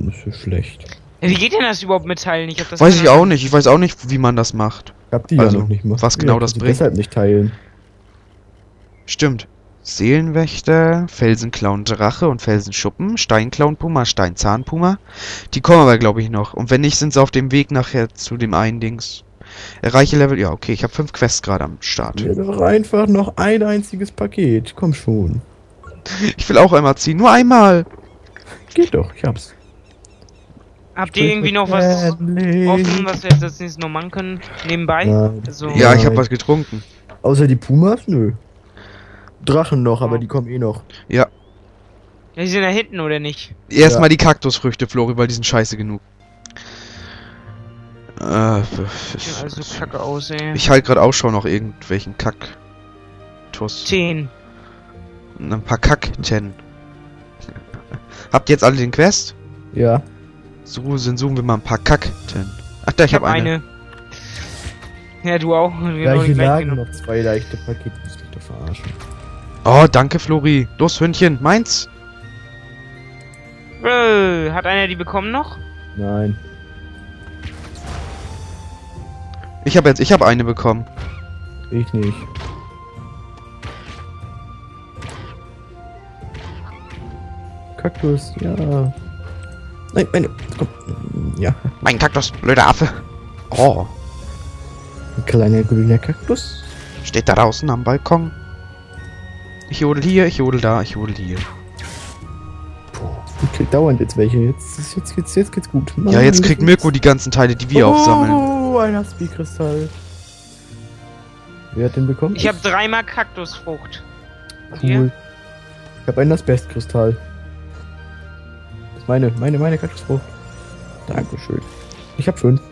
Nicht so schlecht. Ja, wie geht denn das überhaupt mit Teilen? Ich hab das Weiß ich auch nicht. Ich weiß auch nicht, wie man das macht. Ich hab die Also, ja noch nicht mal. was genau das kannst du bringt. deshalb nicht teilen. Stimmt. Seelenwächter, Felsenclown Drache und Felsenschuppen, Steinclown Puma, Steinzahnpuma. Die kommen aber, glaube ich, noch. Und wenn nicht, sind sie auf dem Weg nachher zu dem einen Dings. Erreiche Level... Ja, okay, ich habe 5 Quests gerade am Start. Ja, doch einfach noch ein einziges Paket. Komm schon. Ich will auch einmal ziehen. Nur einmal. Geht doch, ich hab's. Habt ihr irgendwie noch was offen, was wir jetzt als nächstes noch machen können? Nebenbei? Nein. Also, Ja, ich habe Nein. was getrunken. Außer die Pumas? Nö. Drachen noch, aber die kommen eh noch. Ja. Ja, die sind da hinten, oder nicht? Erstmal die Kaktusfrüchte, Flori, weil die sind scheiße genug. Ja, also kacke aus, ey. Ich halte gerade Ausschau nach irgendwelchen Kaktus. 10. Ein paar Kakten. Habt ihr jetzt alle den Quest? Ja. Suchen wir mal ein paar Kakten. Ach da, ich hab eine. Ja, du auch. Ja, hier lagen noch 2 leichte Pakete. Das mich doch verarschen. Oh, danke, Flori. Los, Hündchen. Meins. Hat einer die bekommen noch? Nein. Ich habe eine bekommen. Ich nicht. Kaktus, ja. Nein, meine. Komm. Ja. Mein Kaktus, blöder Affe. Oh, Ein kleiner grüner Kaktus. steht da draußen am Balkon. Ich jodel hier, ich jodel da, ich jodel hier. Ich krieg dauernd jetzt welche. Jetzt geht's gut. Ja, jetzt kriegt Mirko die ganzen Teile, die wir aufsammeln. Oh, ein Haspi-Kristall. Wer hat den bekommen? Ich habe 3-mal Kaktusfrucht. Und ihr? Cool. Ich habe einen Asbestkristall. Das ist meine Kaktusfrucht. Dankeschön. Ich habe 5.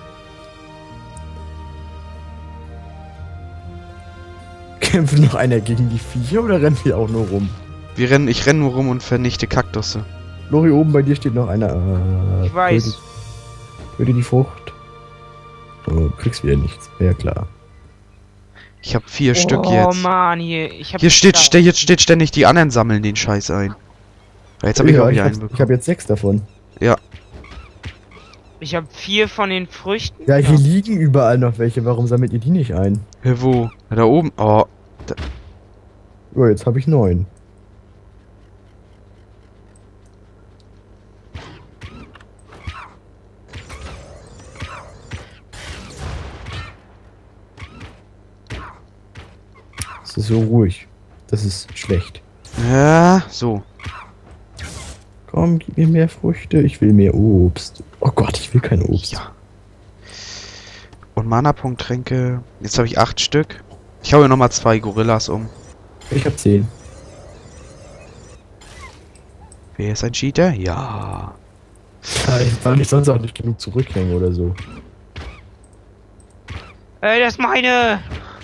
Kämpft noch einer gegen die Viecher oder rennen wir auch nur rum? Ich renn nur rum und vernichte Kaktusse. Lori, oben bei dir steht noch einer. Ich weiß. Töte die Frucht. Oh, du kriegst wieder nichts. Ja, klar. Ich habe 4 Stück Oh jetzt. Mann, hier. Ich hab Jetzt steht ständig, die anderen sammeln den Scheiß ein. Jetzt habe ich auch wieder einen Ich bekommen. habe jetzt 6 davon. Ja. Ich habe 4 von den Früchten. Ja, hier liegen überall noch welche. Warum sammelt ihr die nicht ein? Wo? Da oben. Oh. Oh, jetzt habe ich 9. Es ist so ruhig. Das ist schlecht. Ja, so. Komm, gib mir mehr Früchte. Ich will mehr Obst. Oh Gott, ich will kein Obst. Ja. Und Mana-Punkt-Tränke. Jetzt habe ich 8 Stück. Ich hau hier nochmal 2 Gorillas um. Ich habe 10. Wer ist ein Cheater? Ja. Ich kann nicht sonst auch nicht genug zurückhängen oder so. Ey, das ist meine!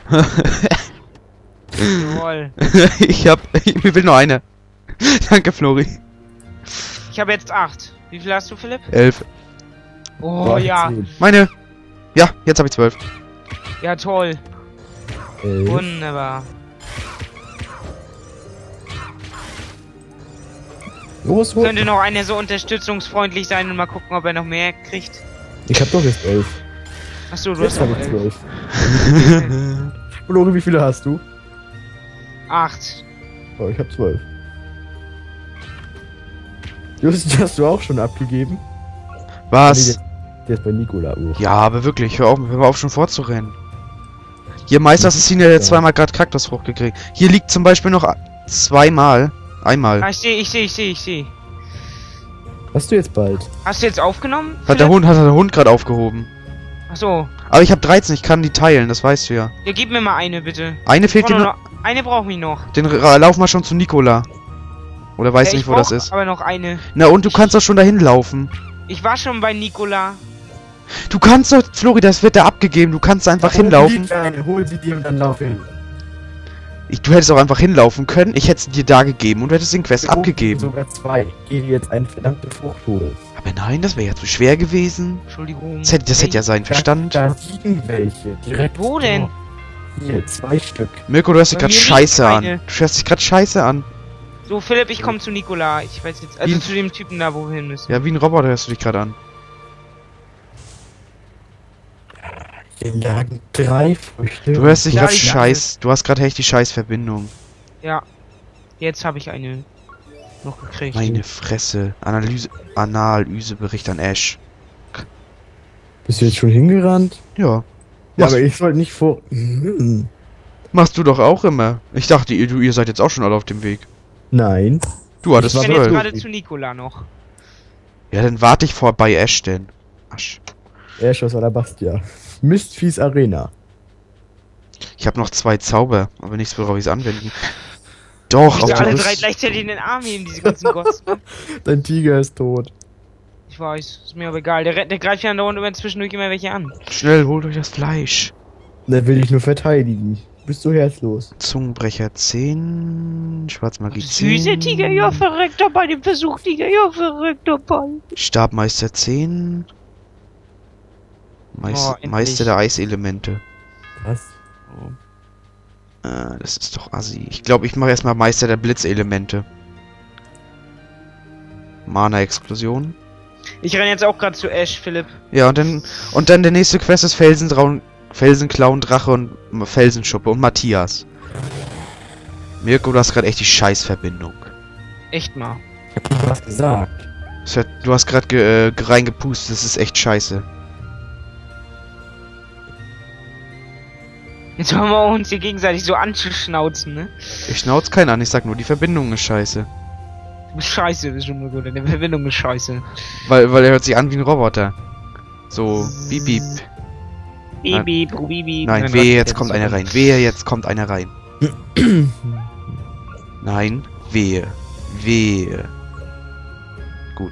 Jawohl. Ich will nur eine. Danke, Flori. Ich habe jetzt 8. Wie viel hast du, Philipp? 11. Oh Boah, ja. 10. Meine. Ja, jetzt habe ich 12. Ja, toll. 11. Wunderbar. Los, los. Könnte noch einer so unterstützungsfreundlich sein und mal gucken, ob er noch mehr kriegt. Ich hab doch jetzt 11. Achso, du Jetzt hast habe auch ich 11. 12. Lori, wie viele hast du? 8. Oh, ich hab 12. Just, hast du auch schon abgegeben? Was? Der ist bei Nikola. Oh. Ja, aber wirklich, hör auf schon vorzurennen. Hier, Meister Assassine hat jetzt zweimal gerade Kaktusfrucht gekriegt. Hier liegt zum Beispiel noch zweimal. Einmal. Ah, ich sehe. Hast du jetzt bald? Hast du jetzt aufgenommen? Hat der Hund gerade aufgehoben. Achso. Aber ich habe 13, ich kann die teilen, das weißt du ja. Ja, gib mir mal eine, bitte. Eine fehlt dir noch, noch. eine brauche ich noch. Lauf mal schon zu Nikola. Oder weißt du Ja, nicht, wo das ist? aber noch eine. Na und du kannst doch schon dahin laufen. Ich war schon bei Nikola. Du kannst doch, Flori, das wird da abgegeben. Du kannst einfach hinlaufen. Hol sie dir und dann lauf hin. Du hättest auch einfach hinlaufen können. Ich hätte es dir da gegeben und du hättest den Quest abgegeben. Sogar 2. Geh dir jetzt eine verdammte Frucht holen. Aber nein, das wäre ja zu schwer gewesen. Entschuldigung. Das hätte ja seinen Verstand. Da liegen welche. Direkt Wo denn? vor. Hier, 2 Stück. Mirko, du hörst dich Bei gerade mir liegt scheiße an. keine. Du hörst dich gerade scheiße an. So, Philipp, ich komme zu Nikola. Ich weiß jetzt, also Wie? zu dem Typen da, wo wir hin müssen. Ja, wie ein Roboter hörst du dich gerade an. Hier lagen 3 Früchte. Du hörst dich Ja, gerade ich- scheiß. Du hast gerade echt die Scheißverbindung. Ja. Jetzt habe ich eine noch gekriegt. Meine Fresse. Analysebericht an Ash. Bist du jetzt schon hingerannt? Ja. Ja, Machst, aber ich sollte nicht vor... machst du doch auch immer. Ich dachte, ihr seid jetzt auch schon alle auf dem Weg. Nein. Du hattest Ich bin jetzt 12. gerade zu Nikola noch. Ja, dann warte ich vor bei Ash denn. Asch. Ash aus Alabastia. Mistviehs Arena. Ich habe noch 2 Zauber, aber nichts, worauf ich es anwenden. Doch, Ich auf will alle dem 3 gleichzeitig in den Arm heben, diese ganzen Gods. Ne? Dein Tiger ist tot. Ich weiß, ist mir aber egal. Der greift ja andauernd immer zwischendurch immer welche an. Schnell, holt euch das Fleisch. Der will dich nur verteidigen. Bist du herzlos. Zungenbrecher 10, Schwarzmagie 10. Süße Tiger, ja verreckt dabei dem Versuch, Tiger, ja verreckt dabei. Stabmeister 10. Endlich. Meister der Eiselemente. Was? Das ist doch assi. Ich glaube, ich mache erstmal Meister der Blitzelemente. Mana-Explosion. Ich renne jetzt auch gerade zu Ash, Philipp. Ja, und dann der nächste Quest ist Felsenclown, Drache und Felsenschuppe und Matthias. Mirko, du hast gerade echt die Scheißverbindung. Echt mal. Ich hab doch was gesagt. Du hast gerade reingepustet, das ist echt scheiße. Jetzt haben wir uns hier gegenseitig so anzuschnauzen, ne? Ich schnauz keinen an, ich sag nur, die Verbindung ist scheiße. Du bist scheiße, das ist schon mal gut. Deine Verbindung ist scheiße. Weil er hört sich an wie ein Roboter. So, beep beep. Bibi, Bibi. Nein, wehe, jetzt kommt einer rein. Wehe, jetzt kommt einer rein. Nein, wehe. Wehe. Gut.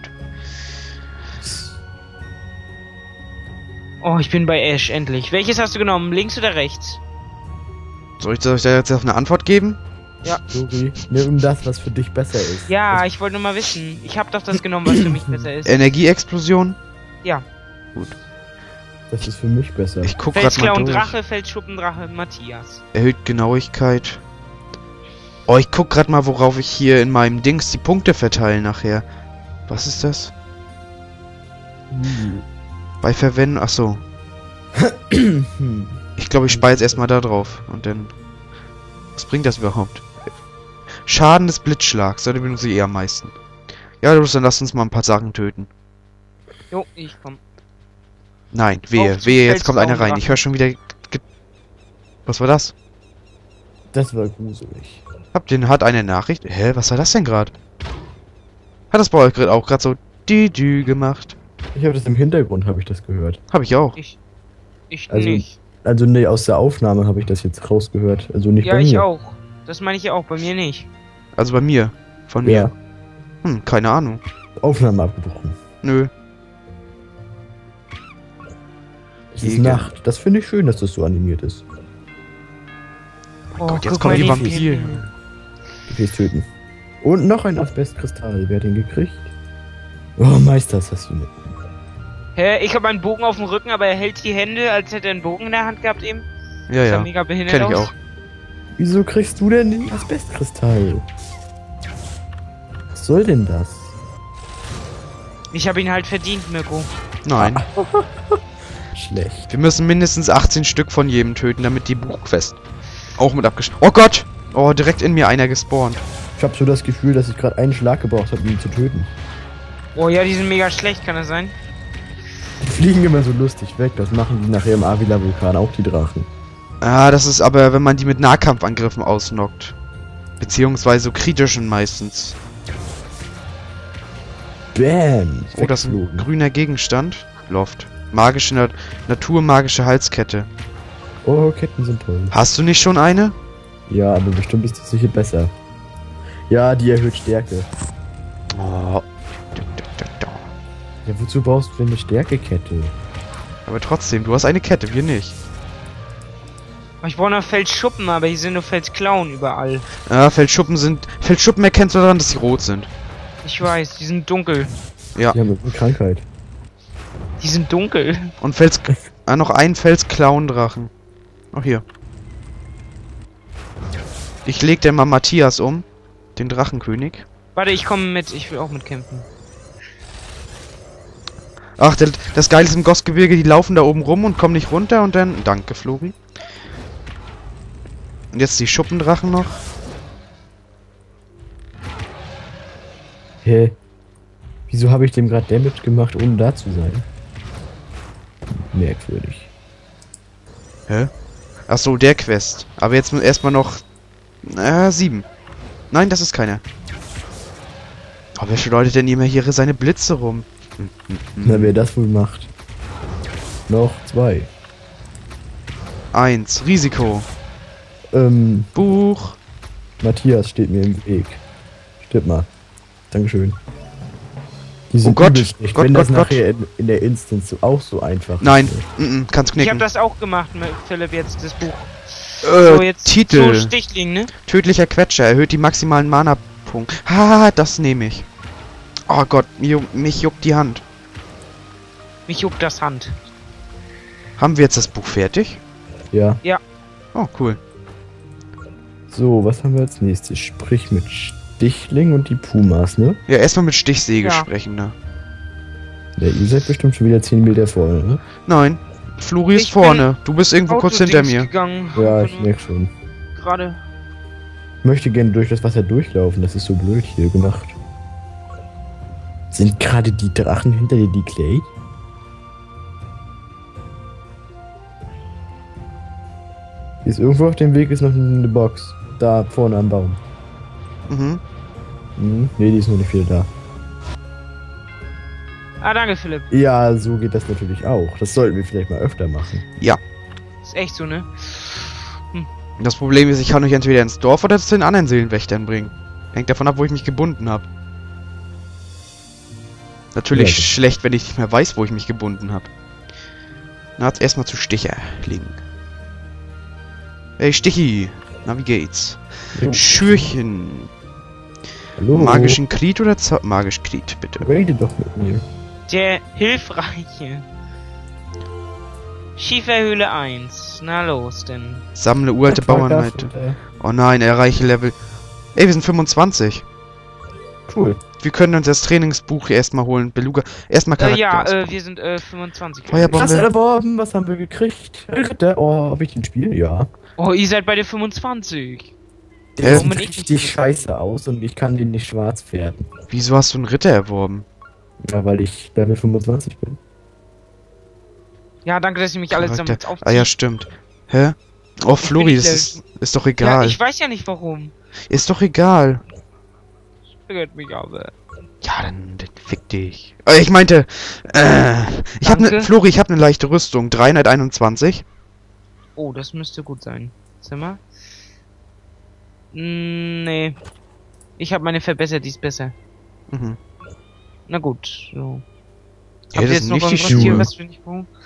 Oh, ich bin bei Ash, endlich. Welches hast du genommen? Links oder rechts? Soll ich da jetzt auf eine Antwort geben? Sorry. Nimm das, was für dich besser ist. Ja, ich wollte nur mal wissen. Ich habe doch das genommen, was für mich besser ist. Energieexplosion? Ja. Gut. Das ist für mich besser. Ich guck grad mal Felsklauen durch. Drache, Feldsschuppendrache, Matthias. Erhöht Genauigkeit. Oh, ich guck grad mal, worauf ich hier in meinem Dings die Punkte verteile nachher. Was ist das? Bei Verwenden, ach so. Ich glaube, ich spare jetzt erstmal da drauf. Und dann... Was bringt das überhaupt? Schaden des Blitzschlags. Da benutze ich eher am meisten. Ja, los, dann lass uns mal ein paar Sachen töten. Jo, ich komm. Nein, wehe, Auf zum wehe, jetzt kommt einer rein. Felsklauen Ich höre schon wieder... Was war das? Das war gruselig. Hat eine Nachricht? Hä, was war das denn gerade? Hat das bei euch auch gerade so... Dü gemacht? Ich habe das im Hintergrund, habe ich das gehört. Hab ich auch. Ich Also, nicht. Also nee, aus der Aufnahme habe ich das jetzt rausgehört. Also nicht Ja, bei ich mir. auch. Das meine ich ja auch, bei mir nicht. Also bei mir. Von mir. Ja. Keine Ahnung. Aufnahme abgebrochen. Nö. Es ist Jäger. Nacht. Das finde ich schön, dass das so animiert ist. Oh Gott, jetzt guck kommen mal, die die Vampire. vielen. Gefäß töten. Und noch ein Asbestkristall. Wer hat den gekriegt? Oh, Meister-Assassine. Hä, ich habe einen Bogen auf dem Rücken, aber er hält die Hände, als hätte er einen Bogen in der Hand gehabt eben. Ja, Sah ja. mega behindert Kenn ich aus. auch. Wieso kriegst du denn den Asbestkristall? Was soll denn das? Ich habe ihn halt verdient, Mirko. Nein. Schlecht. Wir müssen mindestens 18 Stück von jedem töten, damit die Buchquest auch mit abgeschlossen. Oh Gott! Oh, direkt in mir einer gespawnt. Ich habe so das Gefühl, dass ich gerade einen Schlag gebraucht habe, um ihn zu töten. Oh ja, die sind mega schlecht, kann das sein? Die fliegen immer so lustig weg. Das machen die nachher im Avila-Vulkan, auch die Drachen. Ah, das ist aber, wenn man die mit Nahkampfangriffen ausnockt. Beziehungsweise so kritischen meistens. Bam! Oh, das ist ein Weggeflogen. grüner Gegenstand. Loft. Magische naturmagische Halskette. Oh, Ketten sind toll. Hast du nicht schon eine? Ja, aber bestimmt ist das sicher besser. Ja, die erhöht Stärke. Oh. Ja, wozu brauchst du denn eine Stärkekette? Aber trotzdem, du hast eine Kette, wir nicht. Oh, ich brauche noch Feldschuppen, aber hier sind nur Feldsklauen überall. Ja, Feldschuppen erkennst du daran, dass sie rot sind. Ich weiß, die sind dunkel. Ja. Die haben eine Krankheit. Die sind dunkel. Und noch ein Felsklauendrachen. Auch hier. Ich leg dir mal Matthias um. Den Drachenkönig. Warte, ich komme mit. Ich will auch mitkämpfen. Ach, das Geile ist im Gossgebirge, die laufen da oben rum und kommen nicht runter und dann... Danke, Flori. Und jetzt die Schuppendrachen noch. Hä? Wieso habe ich dem gerade Damage gemacht, ohne da zu sein? Merkwürdig. Hä? Ach so, der Quest. Aber jetzt erstmal noch... 7. Nein, das ist keiner. Aber wer schleudert denn immer hier seine Blitze rum? Na, wer das wohl macht. Noch 2. 1. Risiko. Buch. Matthias steht mir im Weg. Stimmt mal. Dankeschön. Oh Gott, nicht. Wenn das nachher in der Instance auch so einfach Nein, ist. kannst knicken. Ich habe das auch gemacht, Philipp, jetzt das Buch. Jetzt Titel. so Stichling, ne? Tödlicher Quetscher. Erhöht die maximalen Mana-Punkte. Das nehme ich. Oh Gott, mich juckt die Hand. Mich juckt das Hand. Haben wir jetzt das Buch fertig? Ja. Ja. Oh, cool. So, was haben wir als nächstes? Sprich mit Stichling und die Pumas, ne? Ja, erstmal mit Stichsäge Ja. sprechen, ne? Ja, ihr seid bestimmt schon wieder 10 Meter vorne, ne? Nein. Flori ist Ich vorne. Du bist irgendwo kurz hinter Autodings mir. gegangen. Ja, ich merke schon. Gerade. Ich möchte gerne durch das Wasser durchlaufen, das ist so blöd hier gemacht. Sind gerade die Drachen hinter dir die Clay? Hier ist irgendwo auf dem Weg ist noch eine Box. Da vorne am Baum. Mhm. Ne, die ist noch nicht wieder da. Ah, danke, Philipp. Ja, so geht das natürlich auch. Das sollten wir vielleicht mal öfter machen. Ist echt so, ne? Das Problem ist, ich kann euch entweder ins Dorf oder zu den anderen Seelenwächtern bringen. Hängt davon ab, wo ich mich gebunden habe. Natürlich Ja, schlecht, wenn ich nicht mehr weiß, wo ich mich gebunden habe. Na, jetzt erstmal zu Sticherling. Hey, Stichi! Na, wie geht's? Schürchen. Hallo. Magischen Krieg oder magisch Krieg, bitte. Rede doch mit mir. Der Hilfreiche. Schieferhöhle 1. Na los, denn. Sammle uralte Bauernleute. Oh nein, erreiche Level. Ey, wir sind 25. Cool. Wir können uns das Trainingsbuch hier erstmal holen. Beluga. Erstmal Charakter. ausbauen. Wir sind 25. Feuerbombe. Was erworben? Was haben wir gekriegt? Ritter. Oh, hab ich den Spiel? Ja. Oh, ihr seid bei der 25. Der Warum sieht bin ich richtig nicht? scheiße aus und ich kann den nicht schwarz färben. Wieso hast du einen Ritter erworben? Ja, weil ich Level 25 bin. Ja, danke, dass ihr mich alles Charakter. damit aufzieht. Ah ja, stimmt. Hä? Oh, Flori, nicht das ist doch Ja, egal. ich weiß ja nicht warum. Ist doch egal. Ärgert mich aber. Ja, dann fick dich. Ich meinte, ich habe Danke. ne, Flori, ich habe eine leichte Rüstung. 321. Oh, das müsste gut sein. Sag mal. Nee. Ich habe meine verbessert, die ist besser. Mhm. Na gut, so. Ja, Habt ihr das sind nicht die irgendwas hier, Schuhe. was wir nicht brauchen?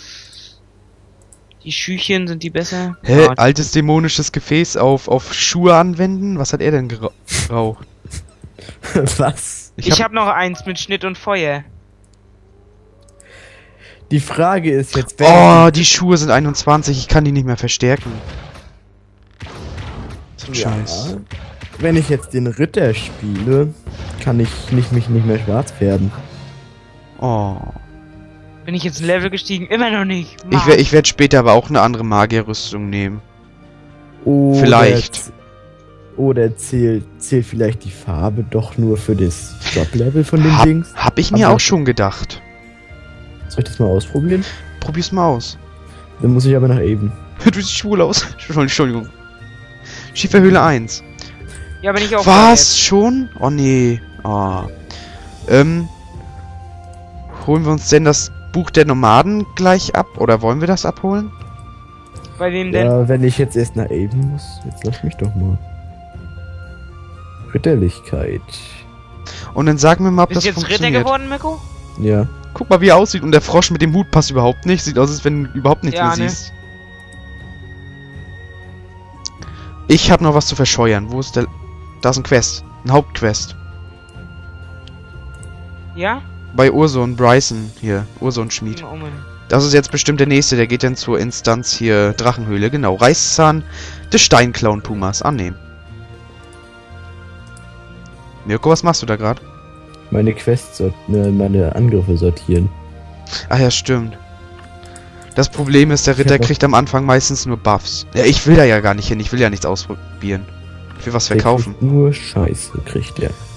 Die Schüchchen, sind die besser? Hä? Ja, Altes dämonisches Gefäß auf Schuhe anwenden? Was hat er denn geraucht? Was? ich hab noch eins mit Schnitt und Feuer. Die Frage ist jetzt, Oh, die Schuhe sind 21. Ich kann die nicht mehr verstärken. So ein Scheiß. Wenn ich jetzt den Ritter spiele, kann ich mich nicht mehr schwarz färben. Oh. Bin ich jetzt ein Level gestiegen? Immer noch nicht. Ich werd später aber auch eine andere Magierrüstung nehmen. Oder Vielleicht. Oder zählt vielleicht die Farbe doch nur für das Drop-Level von den Dings? Hab ich mir Aber- auch schon gedacht. Soll ich das mal ausprobieren? Probier's mal aus. Dann muss ich aber nach Avon. Du siehst schwul aus. Entschuldigung. Schieferhöhle 1. Ja, bin ich auch. Was? Schon? Oh nee. Oh. Holen wir uns denn das Buch der Nomaden gleich ab? Oder wollen wir das abholen? Bei wem denn? Ja, wenn ich jetzt erst nach Avon muss, jetzt lass mich doch mal. Ritterlichkeit. Und dann sag mir mal, ob Bist das du jetzt Ritter funktioniert. geworden, Mirko? Ja. Guck mal, wie er aussieht. Und der Frosch mit dem Hut passt überhaupt nicht. Sieht aus, als wenn du überhaupt nichts Ja, mehr ne? siehst. Ich habe noch was zu verscheuern. Wo ist der... Da ist ein Quest. Ein Hauptquest. Ja? Bei Urson Bryson hier. Urson Schmied. Oh Mann. Das ist jetzt bestimmt der nächste. Der geht dann zur Instanz hier Drachenhöhle. Genau. Reißzahn des Steinclown Pumas annehmen. Mirko, was machst du da gerade? Meine Quests, meine Angriffe sortieren. Ach ja, stimmt. Das Problem ist, der Ritter kriegt am Anfang meistens nur Buffs. Ja, ich will da ja gar nicht hin. Ich will ja nichts ausprobieren. Ich will was verkaufen. Nur Scheiße kriegt er.